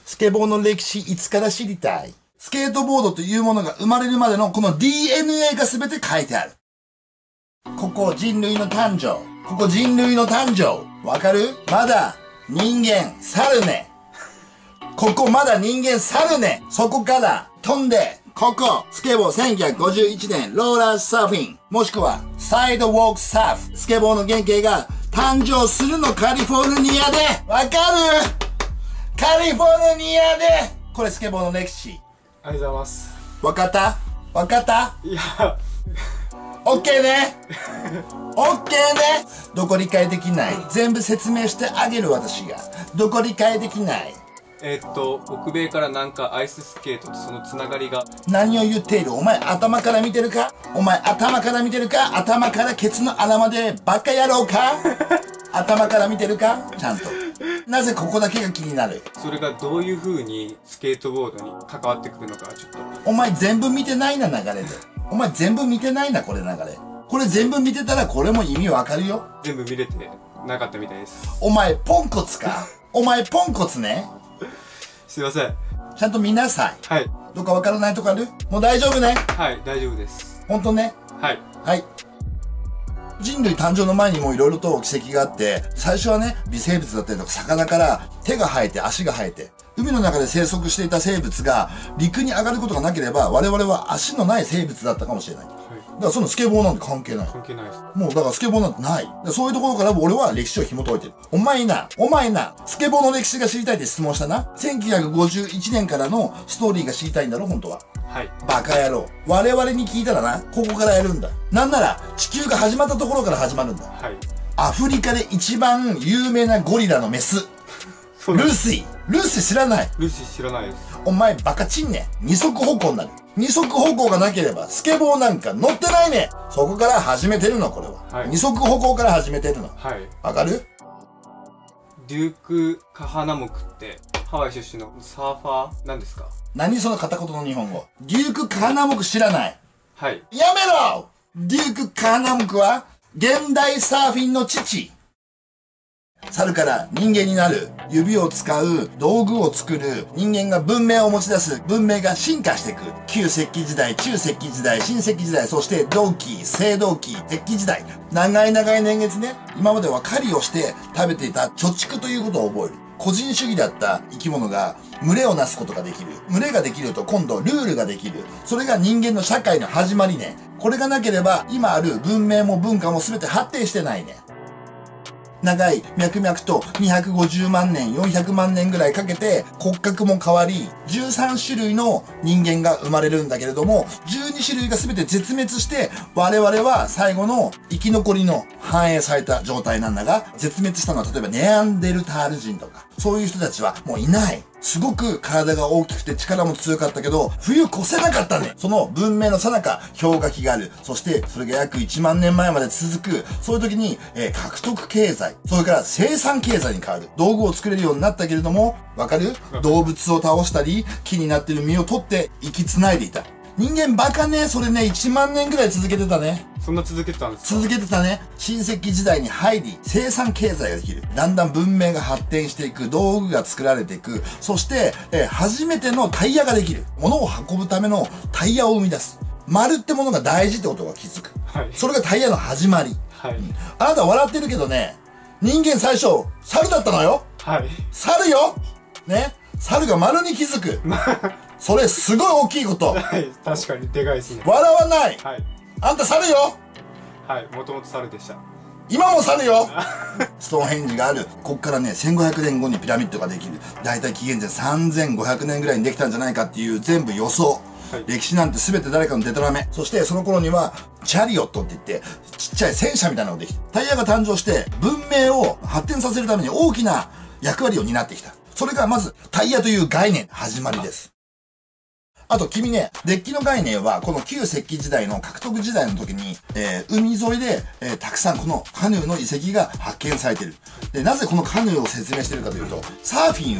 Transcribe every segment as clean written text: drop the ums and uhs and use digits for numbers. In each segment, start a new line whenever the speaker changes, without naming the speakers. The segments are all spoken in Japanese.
スケボーの歴史いつから知りたい？スケートボードというものが生まれるまでのこの DNA が全て書いてある。ここ人類の誕生。ここ人類の誕生。わかる？まだ人間猿ね。ここまだ人間猿ね。そこから飛んで、ここ、スケボー1951年ローラーサーフィン、もしくはサイドウォークサーフ、スケボーの原型が誕生するのカリフォルニアで。わかる？カリフォルニアで。これスケボーの歴史。
ありがとうございます。
わかった？わかった？
いや、
オッケーね。オッケーね。どこ理解できない？全部説明してあげる私が。どこ理解できない？
北米から南下アイススケートとそのつながりが。
何を言っている？お前頭から見てるか？お前頭から見てるか？頭からケツの穴までバカ野郎か？頭から見てるか？ちゃんと。なぜここだけが気になる？
それがどういう風にスケートボードに関わってくるのかちょっと。
お前全部見てないな、流れで。お前全部見てないな、これ流れ。これ全部見てたらこれも意味わかるよ。
全部見れてなかったみたいです。
お前ポンコツか？お前ポンコツね。
すいません。
ちゃんと見なさい。
はい。
どっかわからないとこある？もう大丈夫ね。
はい、大丈夫です。
ほんとね。
はい。
はい。人類誕生の前にもいろいろと奇跡があって、最初はね、微生物だったりとか魚から手が生えて足が生えて、海の中で生息していた生物が陸に上がることがなければ、我々は足のない生物だったかもしれない。だからそのスケボーなんて関係ない。
関係ないです。
もうだからスケボーなんてない。そういうところから俺は歴史を紐解いてる。お前な、スケボーの歴史が知りたいって質問したな。1951年からのストーリーが知りたいんだろ、本当は。
はい。
バカ野郎。我々に聞いたらな、ここからやるんだ。なんなら、地球が始まったところから始まるんだ。
はい。
アフリカで一番有名なゴリラのメス。ルーシー。ルーシー知らない？
ルーシー知らないです。
お前バカチンね。二足歩行になる。二足歩行がなければ、スケボーなんか乗ってないね。そこから始めてるの、これは。
はい。
二足歩行から始めてるの。
はい。
わかる？
デューク・カハナモクってハワイ出身のサーファーなんですか？
何その片言の日本語。デューク・カハナモク知らない。
はい。
やめろ！デューク・カハナモクは、現代サーフィンの父。猿から人間になる、指を使う、道具を作る、人間が文明を持ち出す、文明が進化していく。旧石器時代、中石器時代、新石器時代、そして銅器、青銅器、鉄器時代。長い長い年月ね、今までは狩りをして食べていた貯蓄ということを覚える。個人主義だった生き物が群れをなすことができる。群れができると今度ルールができる。それが人間の社会の始まりね。これがなければ今ある文明も文化も全て発展してないね。長い脈々と250万年、400万年ぐらいかけて骨格も変わり、13種類の人間が生まれるんだけれども、12種類が全て絶滅して、我々は最後の生き残りの反映された状態なんだが、絶滅したのは例えばネアンデルタール人とか、そういう人たちはもういない。すごく体が大きくて力も強かったけど、冬越せなかったね。その文明の最中、氷河期がある。そして、それが約1万年前まで続く。そういう時に、獲得経済、それから生産経済に変わる。道具を作れるようになったけれども、わかる？動物を倒したり、木になってる実を取って生き繋いでいた。人間バカね、それね、1万年ぐらい続けてたね。
そんな続けてたんですか？
続けてたね。新石器時代に入り、生産経済ができる。だんだん文明が発展していく。道具が作られていく。そして、初めてのタイヤができる。物を運ぶためのタイヤを生み出す。丸ってものが大事ってことが気づく。
はい。
それがタイヤの始まり。
はい。
あなた笑ってるけどね、人間最初、猿だったのよ。
はい。
猿よ。ね。猿が丸に気づく。それすごい大きいこと。
はい。確かにでかいですね。
笑わない。
はい。
あんた猿よ。
はい。もともと猿でした。
今も猿よ。ストーンヘンジがある。こっからね、1500年後にピラミッドができる。だいたい紀元前3500年ぐらいにできたんじゃないかっていう全部予想。はい、歴史なんて全て誰かのデタラメ。そしてその頃には、チャリオットって言って、ちっちゃい戦車みたいなのができて、タイヤが誕生して、文明を発展させるために大きな役割を担ってきた。それがまず、タイヤという概念、始まりです。あと君ね、デッキの概念は、この旧石器時代の獲得時代の時に、海沿いで、たくさんこのカヌーの遺跡が発見されている。で、なぜこのカヌーを説明しているかというと、サーフィンは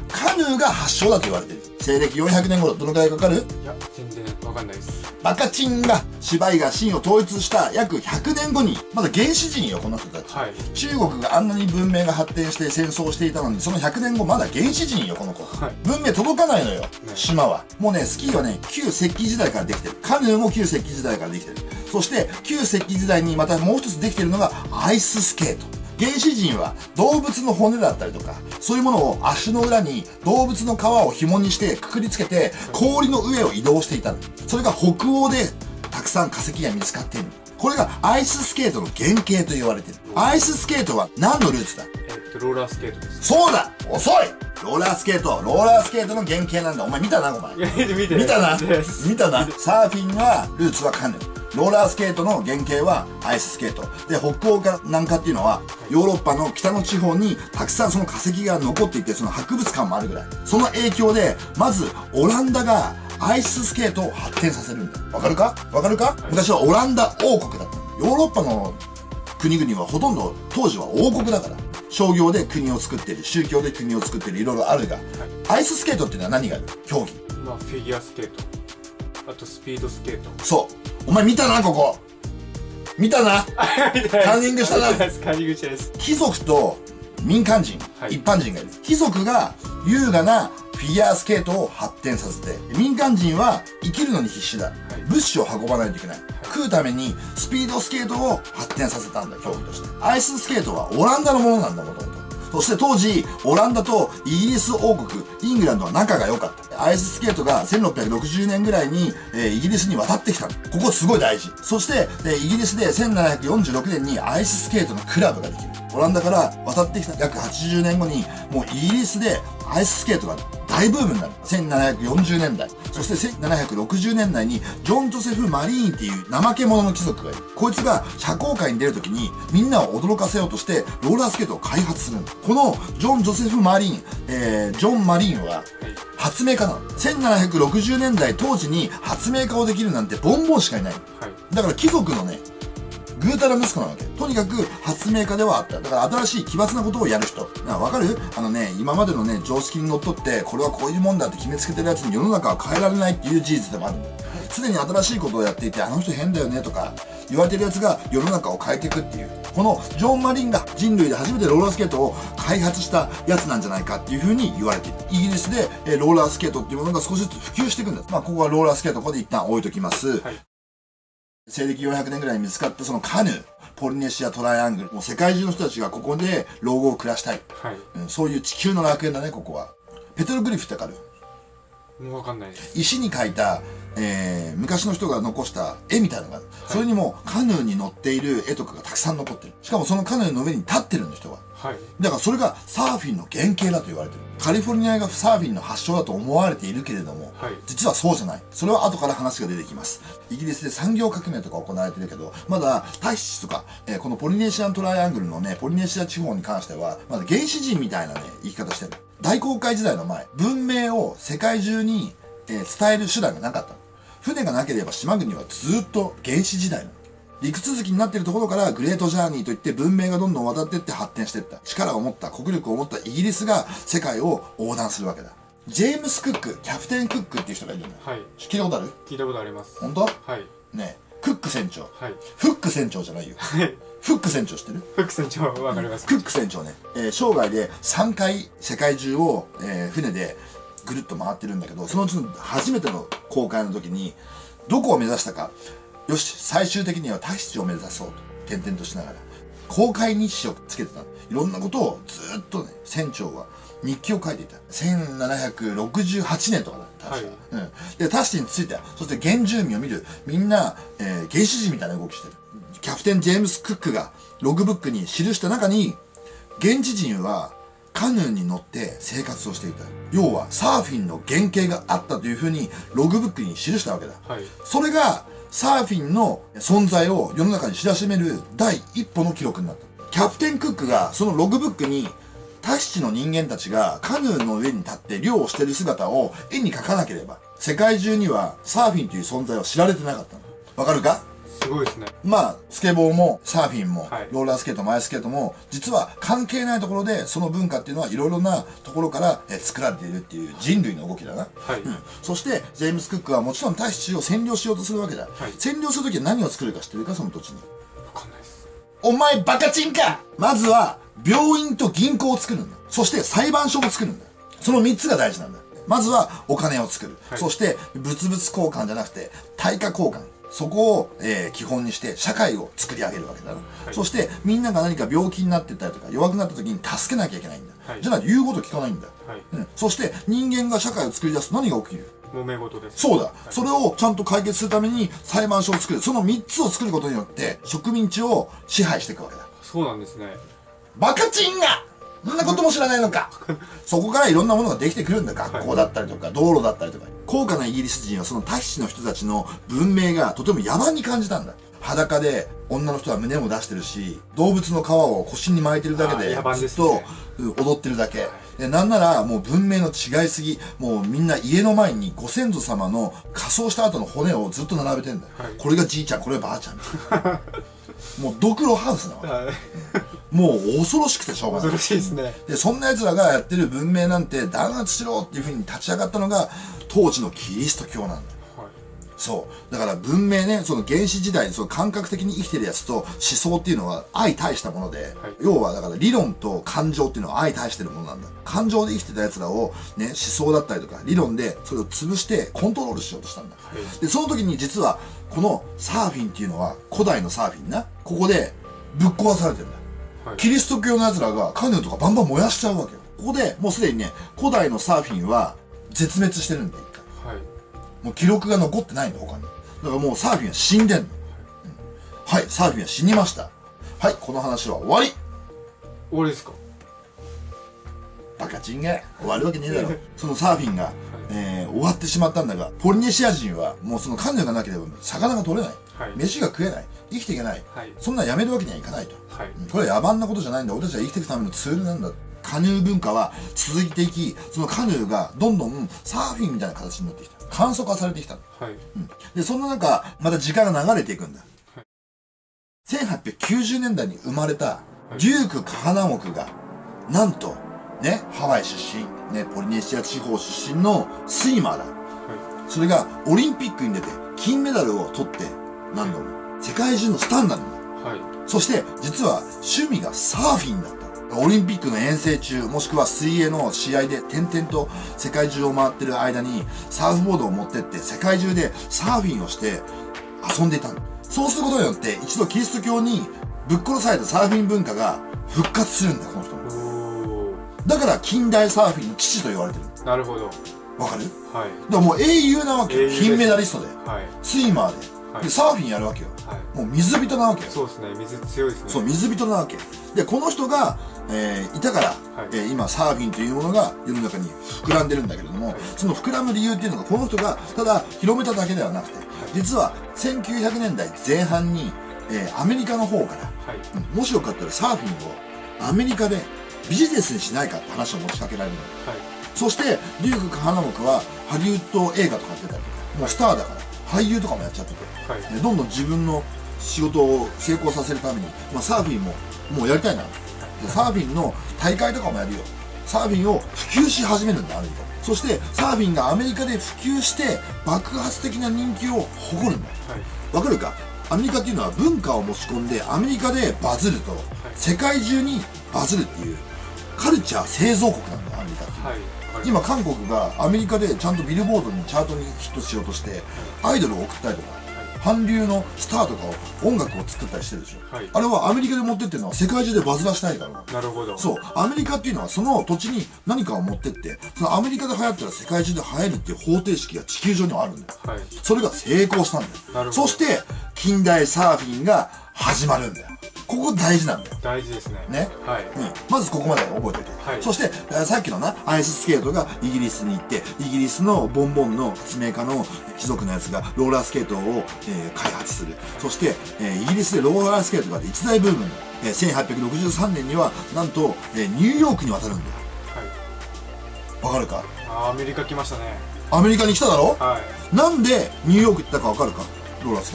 カヌーが発祥だと言われてる。西暦400年頃、どのくらいかかる？
いや、全然わかんないです。
バカチンが、芝居が秦を統一した約100年後に、まだ原始人よ、この人たち。
はい。
中国があんなに文明が発展して戦争をしていたのに、その100年後まだ原始人よ、この子。
はい。
文明届かないのよ、島は。もうね、スキーはね、旧石器時代からできてる。カヌーも旧石器時代からできてる。そして、旧石器時代にまたもう一つできてるのが、アイススケート。原始人は動物の骨だったりとか、そういうものを足の裏に動物の皮を紐にしてくくりつけて氷の上を移動していたの。それが北欧でたくさん化石が見つかっている。これがアイススケートの原型と言われている。アイススケートは何のルーツだ？
ローラースケートです。
そうだ！遅い！ローラースケートの原型なんだ。お前見たな、お前。見たな。サーフィンはルーツはカヌー。ローラースケートの原型はアイススケート。で、北欧か南下っていうのは、ヨーロッパの北の地方にたくさんその化石が残っていて、その博物館もあるぐらい。その影響で、まず、オランダがアイススケートを発展させるんだ。わかるか？昔はオランダ王国だった。ヨーロッパの国々はほとんど当時は王国だから。商業で国を作ってる、宗教で国を作ってる、いろいろあるが、アイススケートっていうのは何がある？競技。
まあ、フィギュアスケート。あと、スピードスケート。
そう。お前見たな、ここ。見たな。カンニングしたな。
カンニングしたです。
貴族と民間人、
はい、
一般人がいる。貴族が優雅なフィギュアスケートを発展させて、民間人は生きるのに必死だ。はい、物資を運ばないといけない。はい、食うためにスピードスケートを発展させたんだ、競技として。アイススケートはオランダのものなんだ、もともと。そして当時、オランダとイギリス王国、イングランドは仲が良かった。アイススケートが1660年ぐらいに、イギリスに渡ってきたの。ここすごい大事。そして、イギリスで1746年にアイススケートのクラブができる。オランダから渡ってきた約80年後に、もうイギリスでアイススケートが大ブームになる。1740年代。そして1760年代にジョン・ジョセフ・マリーンっていう怠け者の貴族がいる。こいつが社交界に出るときにみんなを驚かせようとしてローラースケートを開発するんだ。このジョン・ジョセフ・マリーン、ジョン・マリーンは発明家なの。1760年代当時に発明家をできるなんてボンボンしかいない。はい、だから貴族のね、ぐうたら息子なわけ。とにかく発明家ではあった。だから新しい奇抜なことをやる人。わかる？今までのね、常識にのっとって、これはこういうもんだって決めつけてるやつに世の中は変えられないっていう事実でもあるんだ。常に新しいことをやっていて、あの人変だよねとか言われてるやつが世の中を変えていくっていう。このジョン・マリンが人類で初めてローラースケートを開発したやつなんじゃないかっていう風に言われている。イギリスでローラースケートっていうものが少しずつ普及していくんです。まあ、ここはローラースケート、ここで一旦置いときます。はい、西暦400年ぐらいに見つかったそのカヌー、ポリネシアトライアングル。もう世界中の人たちがここで老後を暮らしたい。はい、そういう地球の楽園だね、ここは。ペトログリフってわかる？
もうわかんないです。
石に描いた、昔の人が残した絵みたいなのがある。はい、それにもカヌーに乗っている絵とかがたくさん残ってる。しかもそのカヌーの上に立ってるんだ、人は。はい。だからそれがサーフィンの原型だと言われてる。カリフォルニアがサーフィンの発祥だと思われているけれども、はい、実はそうじゃない。それは後から話が出てきます。イギリスで産業革命とか行われてるけど、まだタヒチとか、このポリネシアントライアングルのね、ポリネシア地方に関しては、まだ原始人みたいなね、生き方してる。大航海時代の前、文明を世界中に、伝える手段がなかった。船がなければ島国はずっと原始時代の。陸続きになっているところからグレートジャーニーといって文明がどんどん渡っていって発展していった。力を持った、国力を持ったイギリスが世界を横断するわけだ。ジェームス・クック、キャプテン・クックっていう人がいるんだよ。はい。聞いたことある？
聞いたことあります。
本当？
はい。
ねえ、クック船長。
はい。
フック船長じゃないよ。はい。フック船長知ってる？
フック船長わかります。
クック船長ね、生涯で3回世界中を、船でぐるっと回ってるんだけど、そのうちの初めての航海の時にどこを目指したか、よし最終的にはタヒチを目指そうと転々としながら航海日誌をつけてた。いろんなことをずっとね、船長は日記を書いていた。1768年とかだ、確か。はい、で、タヒチに着いた。そして原住民を見る。みんな、原始人みたいな動きしてる。キャプテン・ジェームス・クックがログブックに記した中に、現地人はカヌーに乗って生活をしていた。要はサーフィンの原型があったというふうにログブックに記したわけだ。はい、それがサーフィンの存在を世の中に知らしめる第一歩の記録になった。キャプテン・クックがそのログブックにタヒチの人間たちがカヌーの上に立って漁をしている姿を絵に描かなければ世界中にはサーフィンという存在を知られてなかったの。わかるか？
すごいですね。
まあ、スケボーもサーフィンも、
はい、
ローラースケートもアイススケートも、実は関係ないところで、その文化っていうのはいろいろなところから作られているっていう人類の動きだな。
はい。
そして、ジェームス・クックはもちろん大使を占領しようとするわけだ。
はい、
占領するときは何を作るか知ってるか、その土地に。
わかんないです。
お前バカチンか！まずは、病院と銀行を作るんだ。そして裁判所も作るんだ。その3つが大事なんだ。まずはお金を作る。
はい、
そして物々交換じゃなくて対価交換。そこを、基本にして社会を作り上げるわけだな。はい、そしてみんなが何か病気になってったりとか弱くなった時に助けなきゃいけないんだ。はい、じゃないと言うこと聞かないんだ。はい、そして人間が社会を作り出すと何が起きる？
揉め事です。
そうだ、はい。それをちゃんと解決するために裁判所を作る。その3つを作ることによって植民地を支配していくわけだ。
そうなんですね。
バカチンがそんなことも知らないのか。そこからいろんなものができてくるんだ。学校だったりとか、道路だったりとか。高価なイギリス人はそのタヒチの人たちの文明がとても野蛮に感じたんだ。裸で女の人は胸も出してるし、動物の皮を腰に巻いてるだけでずっと踊ってるだけ。で、なんならもう文明の違いすぎ、もうみんな家の前にご先祖様の仮装した後の骨をずっと並べてんだよ。はい、これがじいちゃん、これがばあちゃん。もうドクロハウスなわけ。はい、もう恐ろしくてしょうがない。
恐ろしいですね。
で、そんな奴らがやってる文明なんて弾圧しろっていう風に立ち上がったのが当時のキリスト教なんだよ。はい、そう。だから文明ね、その原始時代にその感覚的に生きてるやつと思想っていうのは相対したもので、はい、要はだから理論と感情っていうのは相対してるものなんだ。感情で生きてた奴らをね、思想だったりとか理論でそれを潰してコントロールしようとしたんだ。はい、で、その時に実はこのサーフィンっていうのは古代のサーフィンな、ここでぶっ壊されてるんだ。はい、キリスト教の奴らがカヌーとかバンバン燃やしちゃうわけよ。ここでもうすでにね、古代のサーフィンは絶滅してるんだ、一回。はい、もう記録が残ってないんだ、他に。だからもうサーフィンは死んでんの。はい、サーフィンは死にました。はい、この話は終わり。
終わりですか？
バカチンが終わるわけねえだろ。そのサーフィンが、終わってしまったんだが、ポリネシア人はもうそのカヌーがなければ魚が取れない。はい、飯が食えない。生きていけない。はい、そんなやめるわけにはいかないと。はい、これは野蛮なことじゃないんだ。俺たちは生きていくためのツールなんだ。カヌー文化は続いていき、そのカヌーがどんどんサーフィンみたいな形になってきた。簡素化されてきた。はい、で、そんな中、また時間が流れていくんだ。はい、1890年代に生まれたデューク・カハナモクが、なんと、ね、ハワイ出身、ね、ポリネシア地方出身のスイマーだ。はい、それがオリンピックに出て金メダルを取って何度も世界中のスターになるんだ。はい、そして実は趣味がサーフィンだった。オリンピックの遠征中もしくは水泳の試合で点々と世界中を回ってる間にサーフボードを持ってって世界中でサーフィンをして遊んでいたんだ。そうすることによって一度キリスト教にぶっ殺されたサーフィン文化が復活するんだ、この人も。だから近代サーフィンの父と言われてる。
なるほど。
わかる？はい。だからもう英雄なわけよ。金メダリストで。はい。スイマーで。はい、で、サーフィンやるわけよ。はい。もう水人なわけよ。
そうですね。水強いですね。
そう、水人なわけ。で、この人が、いたから、はい、今サーフィンというものが世の中に膨らんでるんだけれども、はい、その膨らむ理由っていうのがこの人がただ広めただけではなくて、はい、実は1900年代前半に、アメリカの方から、はい、もしよかったらサーフィンをアメリカでビジネスにしないかって話を持ちかけられるの。はい、そして、デューク・カハナモクはハリウッド映画とか出たりとか、もうスターだから、俳優とかもやっちゃってて、はい、どんどん自分の仕事を成功させるために、まあ、サーフィンももうやりたいな。サーフィンの大会とかもやるよ。サーフィンを普及し始めるんだ、アメリカで。そして、サーフィンがアメリカで普及して、爆発的な人気を誇るんだ。わかるか？アメリカっていうのは文化を持ち込んで、アメリカでバズると、世界中にバズるっていう、カルチャー製造国なんだ、アメリカっていうのは。はい、今韓国がアメリカでちゃんとビルボードにチャートにヒットしようとしてアイドルを送ったりとか、韓流のスターとかを音楽を作ったりしてるでしょ、はい、あれはアメリカで持ってってるのは世界中でバズらしたいからな。
なるほど。
そう、アメリカっていうのはその土地に何かを持ってってそのアメリカで流行ったら世界中で流行るっていう方程式が地球上にはあるんだよ、はい、それが成功したんだよ。なるほど。そして近代サーフィンが始まるんだよ。ここ大事なんだよ。
大事ですね。
ね。はい。まずここまで覚えておいて。はい。そして、さっきのな、アイススケートがイギリスに行って、イギリスのボンボンの発明家の貴族のやつがローラースケートを、開発する。そして、イギリスでローラースケートが一大ブームに。1863年には、なんと、ニューヨークに渡るんだよ。はい。わかるか？
アメリカ来ましたね。
アメリカに来ただろ？
はい。
なんでニューヨーク行ったかわかるか？ローラースケートが。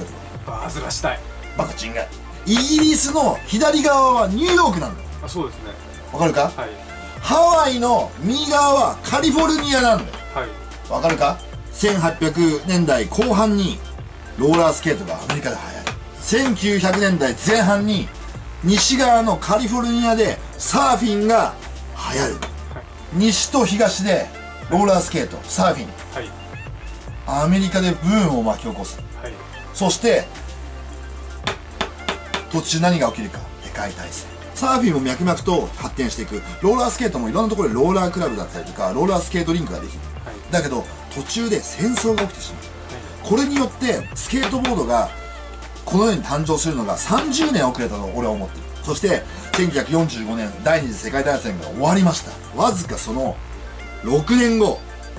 バズらしたい。
バカチンが。イギリスの左側はニューヨークなんだ。
あ、そうですね。
わかるか？
はい。
ハワイの右側はカリフォルニアなんだよ。
はい。
わかるか？ 1800 年代後半にローラースケートがアメリカで流行る。1900年代前半に西側のカリフォルニアでサーフィンが流行る。西と東でローラースケート、サーフィン、
はい。
アメリカでブームを巻き起こす。
はい。
そして途中何が起きるか、世界大戦。サーフィンも脈々と発展していく。ローラースケートもいろんなところでローラークラブだったりとかローラースケートリンクができる。
はい。
だけど途中で戦争が起きてしまう。これによってスケートボードがこの世に誕生するのが30年遅れたと俺は思っている。そして1945年第二次世界大戦が終わりました。わずかその6年後、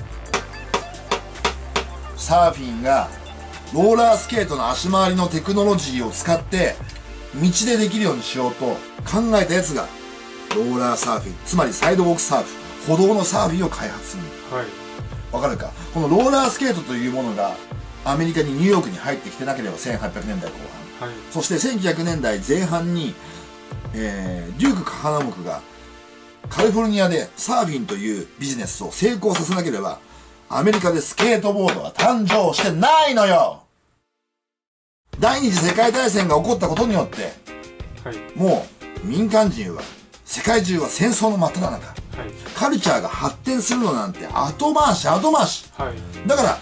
サーフィンがローラースケートの足回りのテクノロジーを使って道でできるようにしようと考えたやつがローラーサーフィン、つまりサイドウォークサーフ、歩道のサーフィンを開発する。
はい。
わかるか？このローラースケートというものがアメリカにニューヨークに入ってきてなければ1800年代後半、
はい。
そして1900年代前半に、デューク・カハナモクがカリフォルニアでサーフィンというビジネスを成功させなければアメリカでスケートボードは誕生してないのよ。第二次世界大戦が起こったことによって、
はい。
もう民間人は世界中は戦争の真っ只中、
はい。
カルチャーが発展するのなんて後回し後回し。
はい。
だから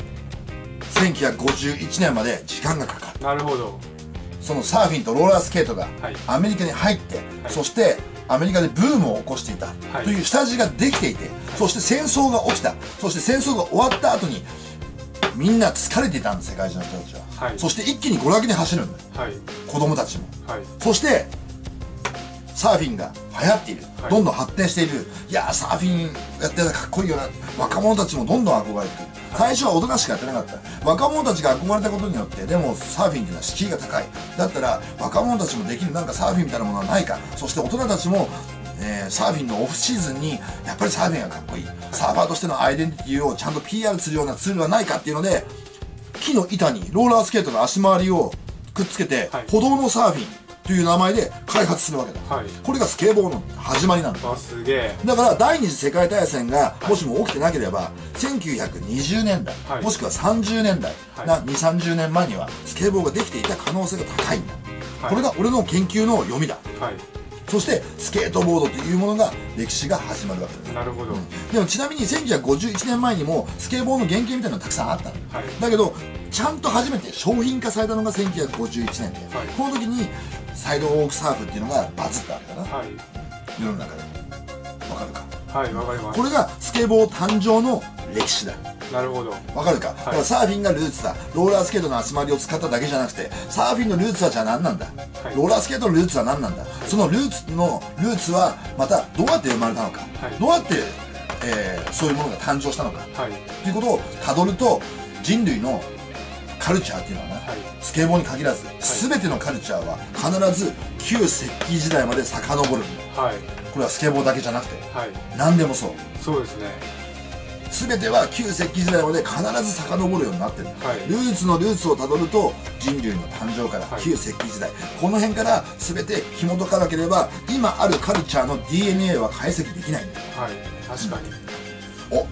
1951年まで時間がかかる。
なるほど。
そのサーフィンとローラースケートが
はい
アメリカに入って、
はい、
そしてアメリカでブームを起こしていたという下地ができていて、そして戦争が起きた。そして戦争が終わった後にみんな疲れていたんです、世界中の人たちは。
はい。
そして一気に娯楽に走るんだよ、
はい。
子供たちも。
はい。
そしてサーフィンが流行っている、
はい、
どんどん発展している。いやー、サーフィンやってたらかっこいいよな。若者たちもどんどん憧れてくる。最初は大人しかやってなかった。若者たちが憧れたことによって、でもサーフィンっていうのは敷居が高い。だったら若者たちもできるなんかサーフィンみたいなものはないか。そして大人たちも、サーフィンのオフシーズンにやっぱりサーフィンがかっこいい、サーファーとしてのアイデンティティをちゃんと PR するようなツールはないかっていうので、木の板にローラースケートの足回りをくっつけて、
はい、
歩道のサーフィンという名前で開発するわけだ、
はい、
これがスケボーの始まりなんだ。
あ、すげえ。
だから第二次世界大戦がもしも起きてなければ、1920年代、
はい、
もしくは30年代、
はい、
2、30年前にはスケボーができていた可能性が高いんだ、
はい、
これが俺の研究の読みだ、
はい、
そしてスケートボードというものが歴史が始まるわけだ。
なるほど、
でもちなみに1951年前にもスケボーの原型みたいなのたくさんあったの、
はい、
だけどちゃんと初めて商品化されたのが1951年で、はい、この時にサイドウォークサーフっていうのがバズったわけだな、はい、世の中で。わかるか？
はい、わかります。
これがスケボー誕生の歴史だ。
なるほど。
わかるか？だからサーフィンがルーツだ。ローラースケートの足回りを使っただけじゃなくて、サーフィンのルーツはじゃあ何なんだ、はい、ローラースケートのルーツは何なんだ、はい、そのルーツはまたどうやって生まれたのか、はい、どうやって、そういうものが誕生したのか、はい、ということをたどると、人類のカルチャーっていうのはな、はい、スケボーに限らず、はい、全てのカルチャーは必ず旧石器時代まで遡るんだ、はい、これはスケボーだけじゃなくて、はい、何でもそう。
そうですね。
全ては旧石器時代まで必ず遡るようになってる、はい、ルーツのルーツをたどると人類の誕生から旧石器時代、この辺から全て紐解かなければ今あるカルチャーの DNA は解析できないんだよ。
はい、確かに、
お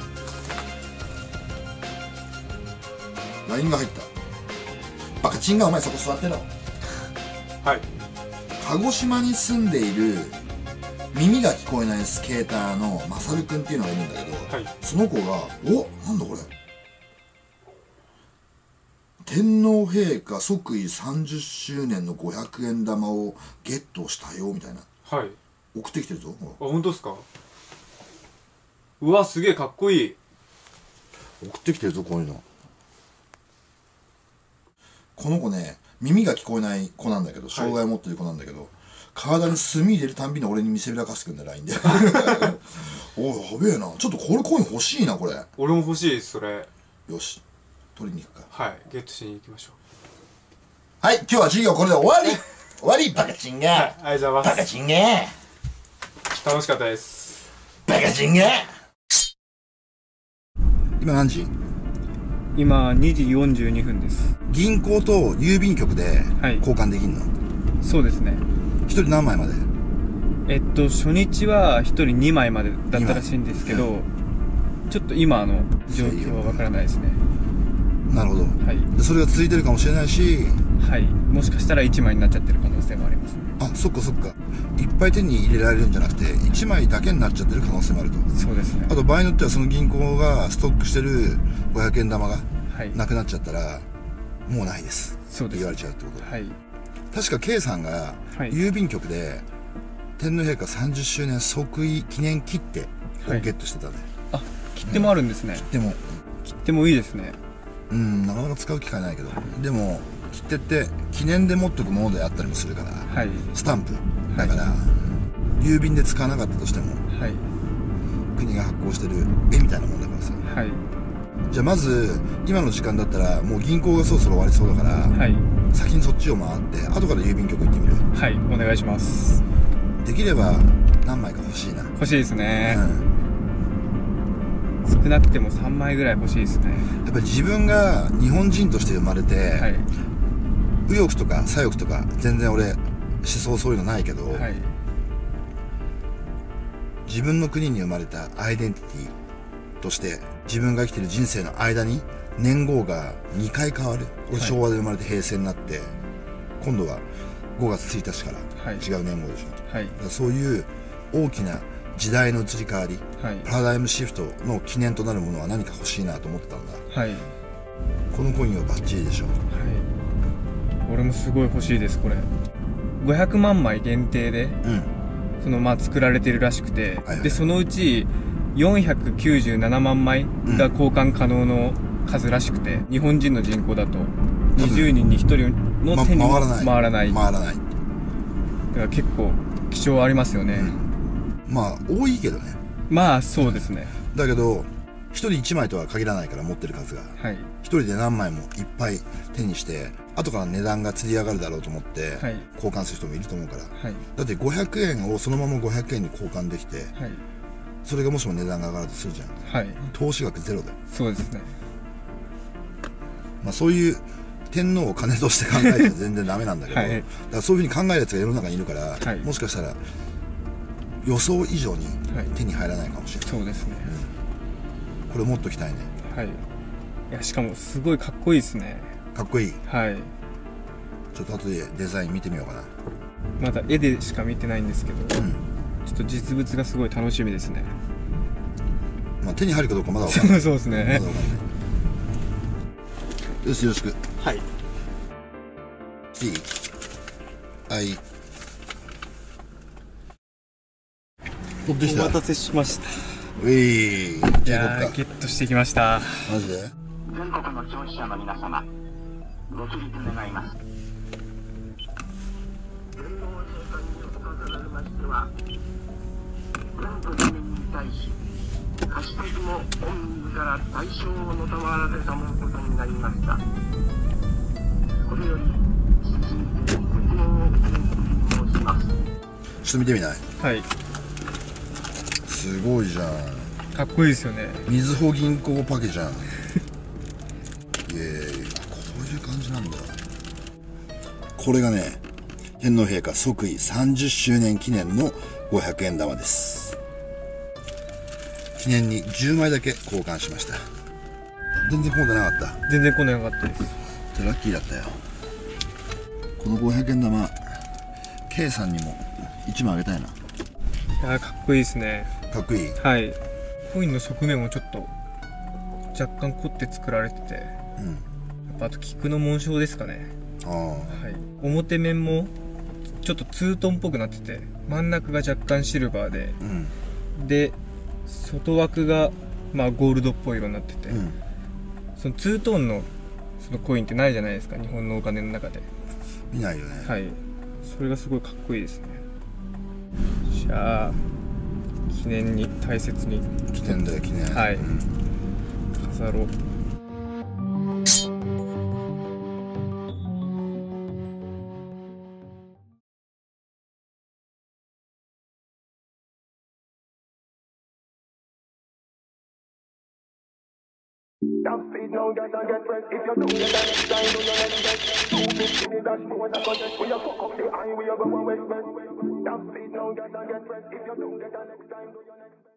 LINE が入った。バカチンがお前そこ座ってろ。はい。鹿児島に住んでいる耳が聞こえないスケーターのマサルくんっていうのがいるんだけど、はい、その子が「お、なんだこれ、天皇陛下即位30周年の500円玉をゲットしたよ」みたいな、はい、送ってきてるぞ。
あ、本当ですか？うわ、すげえかっこいい。
送ってきてるぞ、こういうの。この子ね、耳が聞こえない子なんだけど、障害を持ってる子なんだけど、はい、体に炭入れるたんびに俺に見せびらかしてくんだよ、LINE で。おい、やべえな。ちょっとこれコイン欲しいな、これ。
俺も欲しいです、それ。
よし、取りに行くか。
はい、ゲットしに行きましょ
う。はい、今日は授業これで終わり。終わり、バカチンが。はい、
ありがとうございます。
バカチンが。
楽しかったです。
バカチンが。今何時？
今2時42分です。
銀行と郵便局で
はい
交換できんの？
そうですね。
一人何枚まで？
初日は1人2枚までだったらしいんですけど、ちょっと今の状況はわからないですね。
なるほど。
はい。
でそれが続いてるかもしれないし、
はい。もしかしたら1枚になっちゃってる可能性もありますね。
あ、そっかそっか。いっぱい手に入れられるんじゃなくて、1枚だけになっちゃってる可能性もあると。
そうですね。
あと場合によってはその銀行がストックしてる500円玉が
はい。
なくなっちゃったら、もうないです。
そうです。
言われちゃうってこと。
はい。
確か K さんが
はい
郵便局で天皇陛下30周年即位記念切手をゲットしてたね。
あ、切手もあるんですね。
でも、
切手もいいですね。
なかなか使う機会ないけど、でも切手って記念で持っとくものであったりもするから、
はい。
スタンプだから、郵便で使わなかったとしても
はい。
国が発行してる絵みたいなもんだからさ。
はい。
じゃあまず今の時間だったらもう銀行がそろそろ終わりそうだから、
はい。
先にそっちを回って後から郵便局行ってみる。
はい。お願いします。
できれば何枚か欲しいな。
欲しいですね。
うん、
少なくても3枚ぐらい欲しいですね。
やっぱり自分が日本人として生まれて、
はい。
右翼とか左翼とか全然俺思想そういうのないけど、
はい。
自分の国に生まれたアイデンティティとして自分が生きてる人生の間に年号が2回変わる。俺昭和で生まれて平成になって、今度は5月1日から
はい。
違う年号でしょ。
はい。
だからそういう大きな時代の移り変わり、
はい。
パラダイムシフトの記念となるものは何か欲しいなと思ってたんだ。
はい。はい。
このコインはバッチリでしょ。
俺もすごい欲しいです、これ。500万枚限定で、作られてるらしくて、
はいはい、
で、そのうち497万枚が交換可能の数らしくて、日本人の人口だと20人に1人の手に
回らない。
回らない。
回らない。
だから結構貴重ありますよね。
まあ多いけどね。
まあそうですね。
だけど1人1枚とは限らないから、持ってる数が。
はい。
1人で何枚もいっぱい手にして後から値段がつり上がるだろうと思って
はい。
交換する人もいると思うから、
はい。
だって500円をそのまま500円に交換できて、
はい。
それがもしも値段が上がるとするじゃん。
はい。
投資額ゼロだよ。
そうですね。
まあそういう天皇を金として考えて全然ダメなんだけど、
はい。
だからそういうふうに考えるやつが世の中にいるから、
はい。
もしかしたら予想以上に
はい。
手に入らないかもしれない。
そうですね。
これ持っときたいね。
はい。いや、しかもすごいかっこいいですね。
かっこいい。
はい。
ちょっと後でデザイン見てみようかな。
まだ絵でしか見てないんですけど、ちょっと実物がすごい楽しみですね。
まあ手に入るかどうかまだわかんない。
そうですね。
まだわかんない。よし、よろしく。
はい。
いい？はい。取ってきた。
お待たせしました。
うい。
いやー、ゲットしてきました。
マジで？
全国の消費者の皆様、ご起立願います。天皇陛下におかざられましては、軍と民に対し、貸し敵も御自ら対象をのたわられたもことになりました。これより、謹んでご報をお送り申します。
ちょっと見てみない？
はい。
すごいじゃん。
かっこいいですよね。
みずほ銀行パケじゃん。イエーイ。こういう感じなんだ。これがね、天皇陛下即位30周年記念の500円玉です。記念に10枚だけ交換しました。全然混んでなかった。
全然来なかったです。
じゃあラッキーだったよ。この500円玉 K さんにも1枚あげたいな。
いやー、かっこいいですね。
かっこいい。
はい。コインの側面もちょっと若干凝って作られてて、やっぱあと菊の紋章ですかね。はい。表面もちょっとツートンっぽくなってて、真ん中が若干シルバーで、で外枠がまあゴールドっぽい色になってて、そのツートーンのそのコインってないじゃないですか、日本のお金の中で。
見ないよね。
はい。それがすごいかっこいいですね。じゃあ記念に大切に
記念だよ、記念。
はい、飾ろう。
Top speed now, get and get fresh. If you don't get that next time, do your next best. 250 the dashboard, I got it. We a fuck up the eye, we a go west west. Top speed now, get and get fresh. If you don't get that next time, do your next best.